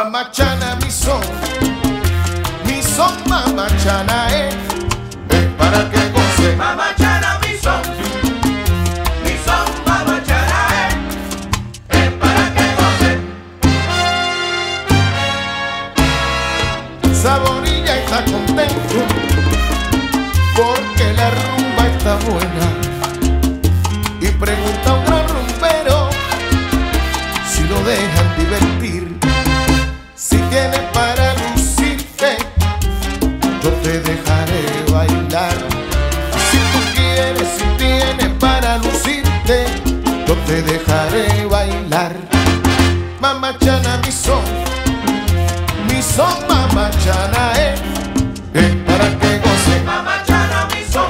Mamachana mi son mamachana para que goce. Mamachana mi son mamachana para que goce. Saborilla está contento porque la rumba está buena y pregunta a un gran rumbero si lo dejan divertir. Si tienes para lucirte, yo te dejaré bailar. Si tú quieres, si tienes para lucirte, yo te dejaré bailar. Mamachana mi son mamachana para que goce. Mamachana mi son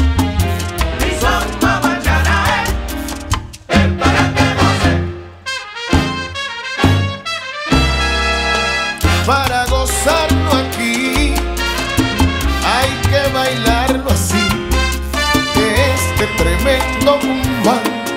mamachana para que goce. Para gozarlo aquí hay que bailarlo así, que este tremendo cumban